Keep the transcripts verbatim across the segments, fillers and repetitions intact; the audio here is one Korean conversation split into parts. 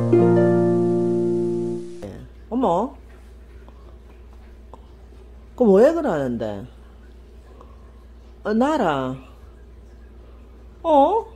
어머, 그럼 왜 그러는데? 어, 나라, 어?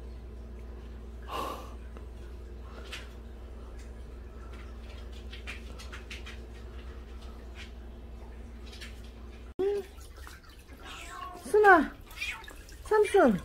순아, 삼순.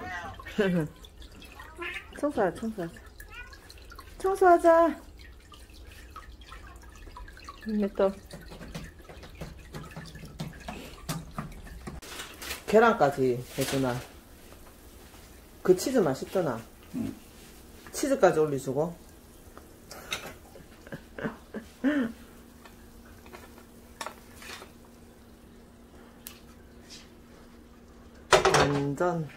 청소하자, 청소하자. 청소하자. 근데 또 계란까지 해주나. 그 치즈 맛있더나. 응. 치즈까지 올려주고. 완전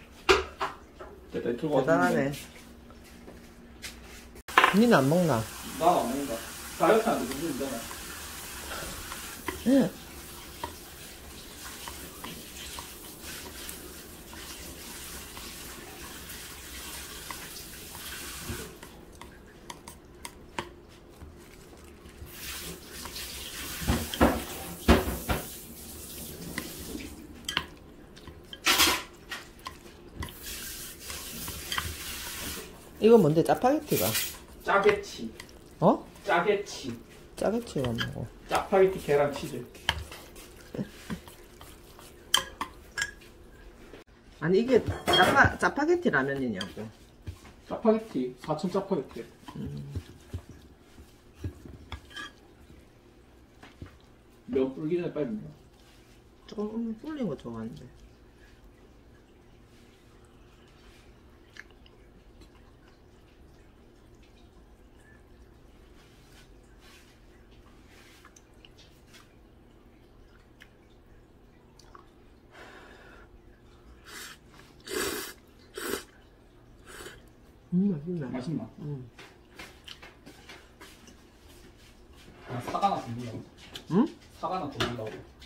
대단하네. 니는 안 먹나? 나 안 먹는다. 다이어트 하는데 무슨 있잖아. 응. 이거 뭔데? 짜파게티가? 짜게치. 어? 짜게치. 짜게티가 뭐고? 짜파게티 계란 치즈. 아니 이게 짜파, 짜파게티 라면이냐고. 짜파게티. 사천 짜파게티. 음. 면 불기 전에 빨리 먹어. 조금 불린 거 좋아하는데. 음, 맛있네. 맛있나? 음. 아, 사과나 더 넣으려고. 응? 사과나 더 넣으려고.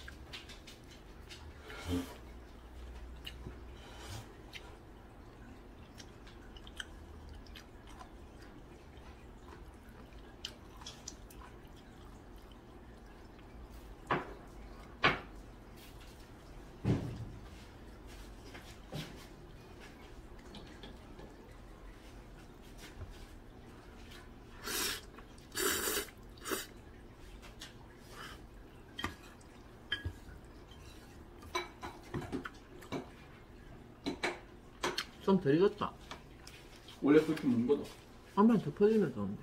좀 덜 익었다. 원래 그렇게 먹는 거다. 한번 더 퍼지면 좋은데.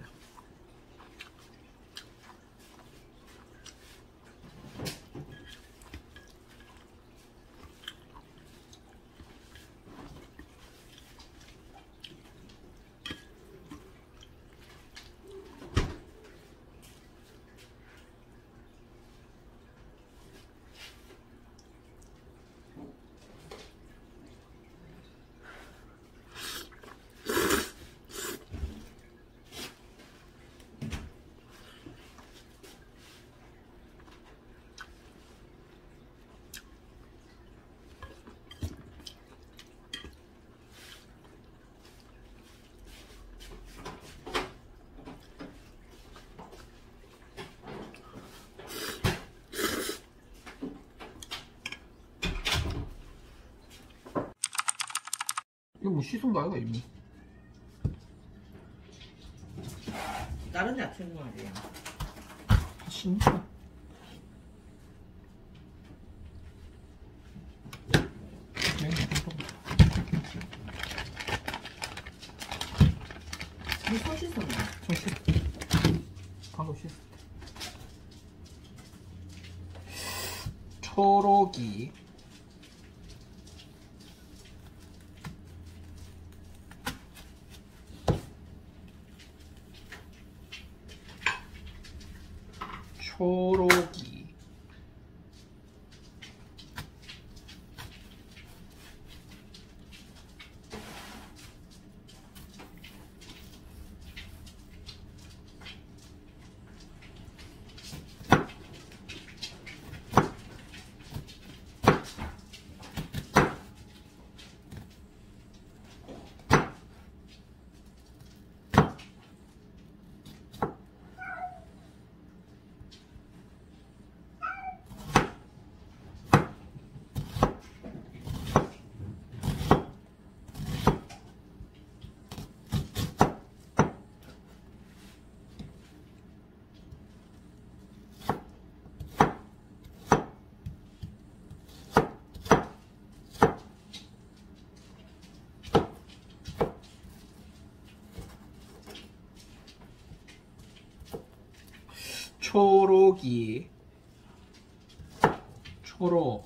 이거 뭐 씻은 거 아이가 이미? 다른 야채는 말이야. 진짜? 이손 씻었나? 손 씻. 방금 씻. 초록이. 초록이. 초록이 초록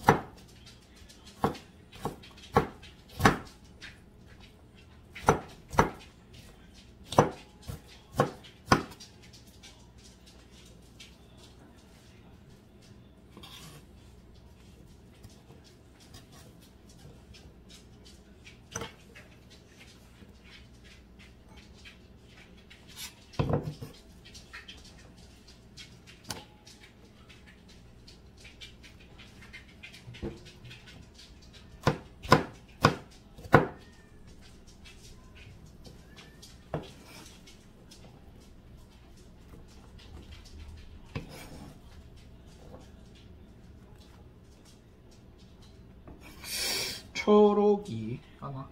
초록이 하나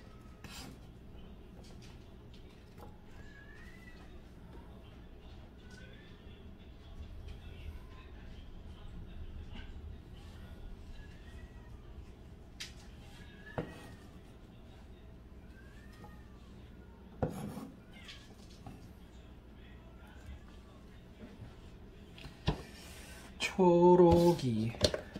초록이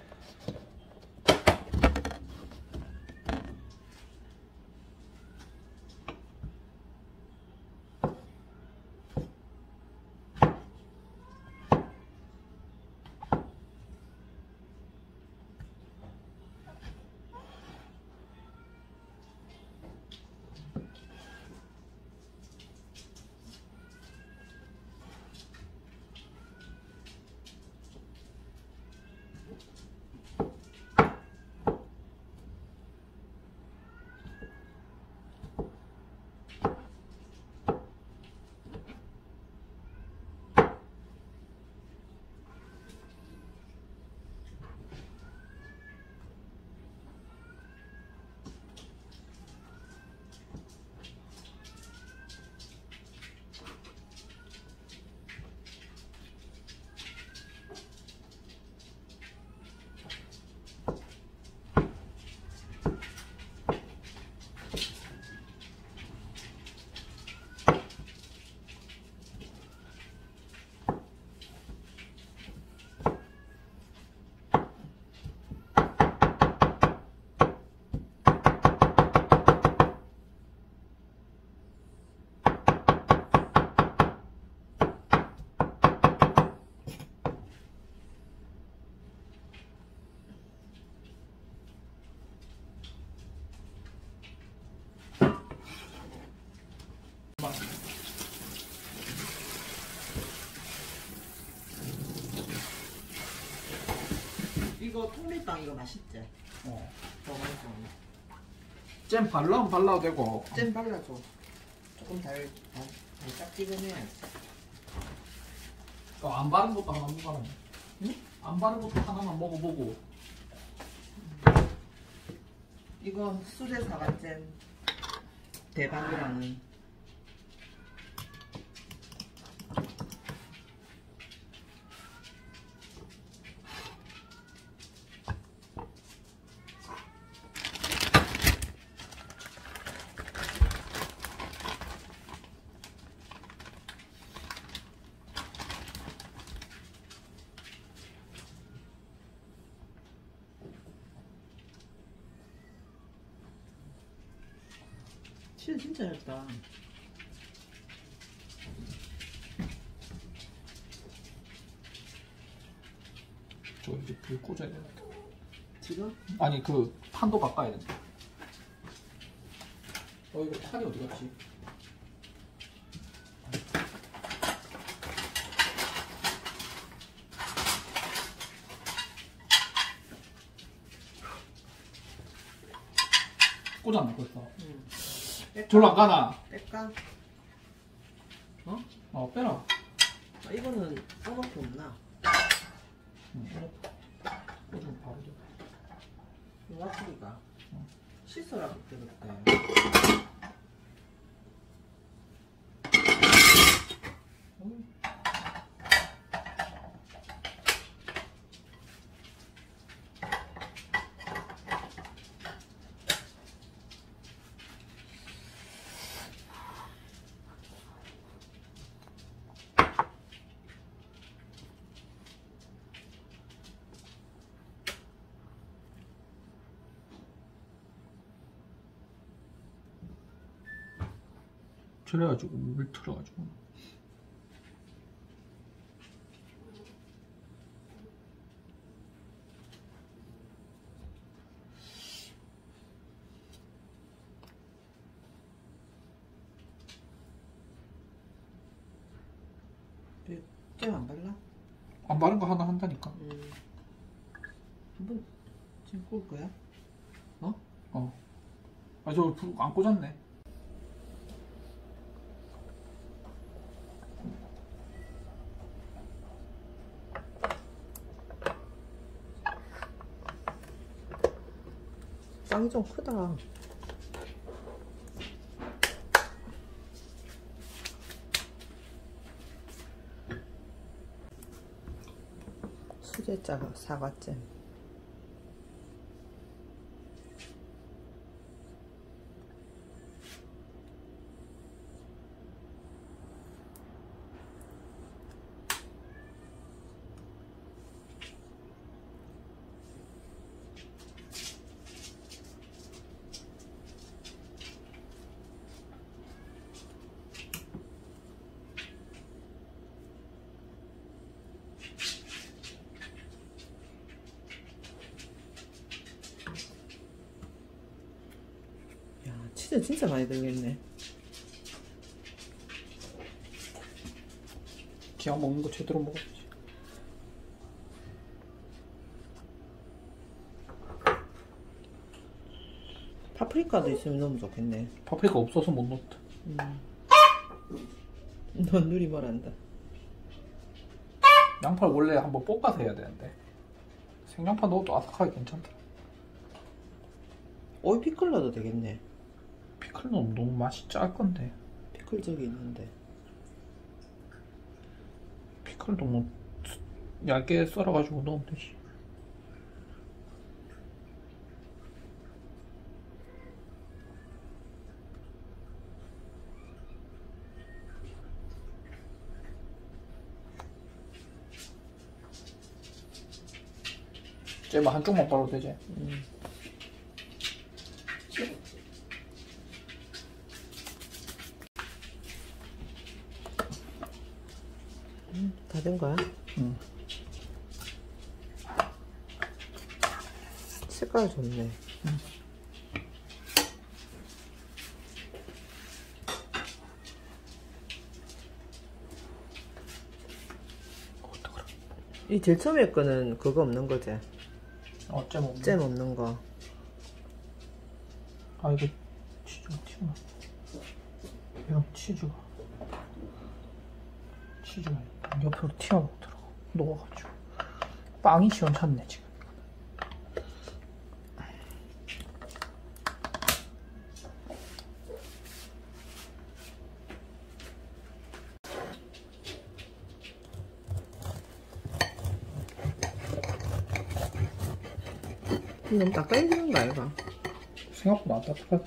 이거 통밀빵 이거 맛있지? 어. 더 맛있어. 잼 발라면 발라도 되고 잼 발라줘. 조금 달, 달, 달짝지근해야지. 어, 안 바른 것도 하나 먹어라. 응? 안 바른 것도 하나만 먹어보고. 이거 수제 사과잼 대박이라는. 실 진짜 얇다. 저 이제 불 꽂아야 되는데. 지금? 아니 그 판도 바꿔야 된다. 어 이거 판이 어디 갔지? 꽂았나 벌써? 응. 졸라 안 가나? 뺄까? 어? 어 빼라. 아, 이거는 써놓고 없나? 응, 꽂으면 바로 돼. 와플이가 어. 씻어라 그때 그때. 응. 저래가지고 물 틀어가지고. 잼 안 발라? 안 바른 거 하나 한다니까. 음. 한번 지금 구울 거야? 어? 어. 아, 저 불 안 꽂았네. 빵이 좀 크다. 수제자가 사과잼. 치즈 진짜 많이 들겠네. 기왕 먹는 거 제대로 먹어야지. 파프리카도 있으면 너무 좋겠네. 파프리카 없어서 못 넣었다. 음. 넌 누리 말한다. 양파를 원래 한번 볶아서 해야 되는데 생양파 넣어도 아삭하게 괜찮다. 오이 피클 넣어도 되겠네. 피클 넣으면 너무 맛이 짤 건데. 피클 저기 있는데. 피클도 뭐 얇게 썰어가지고 넣으면 되지. 쟤만 한쪽만 바르도 되지. 음. 음, 다 된 거야? 응. 색깔 좋네. 응. 이 제일 처음에 거는 그거 없는 거지? 어, 잼 없는 잼 없는 거. 아, 이거 치즈가 튀어나. 이런 치즈가 치즈가 옆으로 튀어나오더라고. 녹아가지고 빵이 시원찮네 지금. 너무 닦아지는 거 아이가? 생각보다 안 따뜻하다.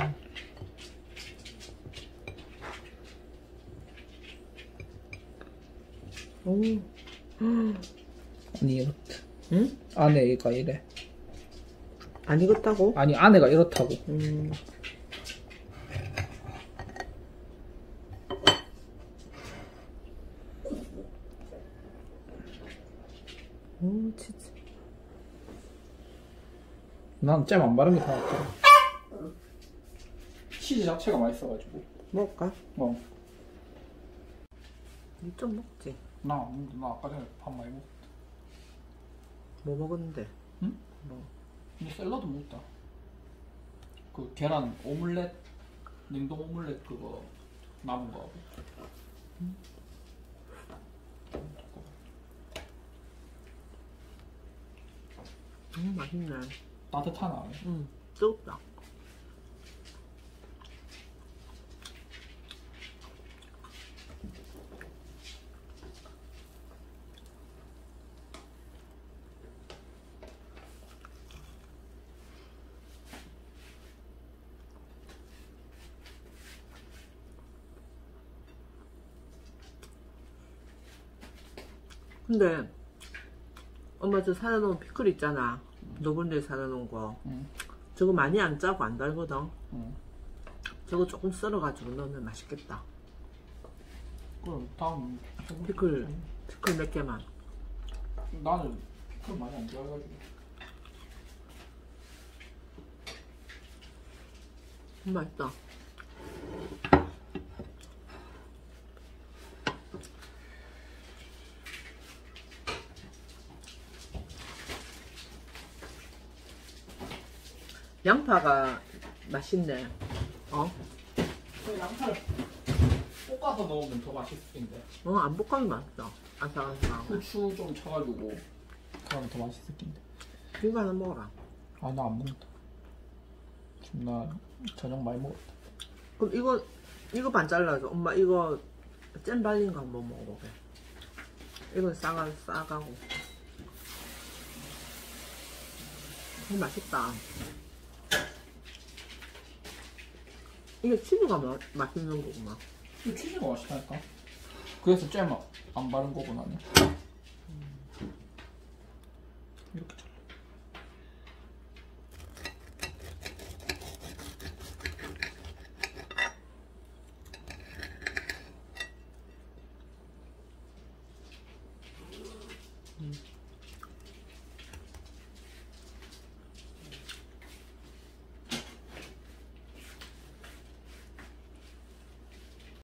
음. 오. 아니 이렇다. 응? 아내가 이래. 안 익었다고? 아니 아내가 이렇다고. 음. 오, 치즈. 난 잼 안 바른 게 다 낫더라. 치즈 자체가 맛있어가지고. 먹을까? 어. 좀 먹지. 나, 나 아까 전에 밥 많이 먹었다. 뭐 먹었는데? 응? 뭐? 근데 샐러드 먹었다. 그 계란 오믈렛, 냉동 오믈렛 그거 남은 거. 음. 음, 맛있네. 따뜻하나? 응, 뜨겁다. 근데 엄마 저 사다 놓은 피클 있잖아. 넓은 데 사다 놓은 거. 응. 저거 많이 안 짜고 안 달거든. 응. 저거 조금 썰어가지고 넣으면 맛있겠다. 그럼 다음 피클, 피클 몇 개만. 나는 피클 많이 안 좋아해가지고. 음, 맛있다. 양파가 맛있네. 어? 그 양파를 볶아서 넣으면 더 맛있을 텐데. 어, 안 볶아도 맛있어. 아삭아삭하고. 후추 좀 쳐가지고 그러면 더 맛있을 텐데. 이거 하나 먹어라. 아, 나 안 먹는다. 지금 나 저녁 많이 먹었다. 그럼 이거, 이거 반 잘라줘. 엄마 이거 잼 발린 거 한번 먹어보게. 이거 싸가, 싸가고. 이거 맛있다. 이게 치즈가 마, 맛있는 거구만. 이 치즈가 맛있다니까. 그래서 잼 안 바른 거고 나는. 이렇게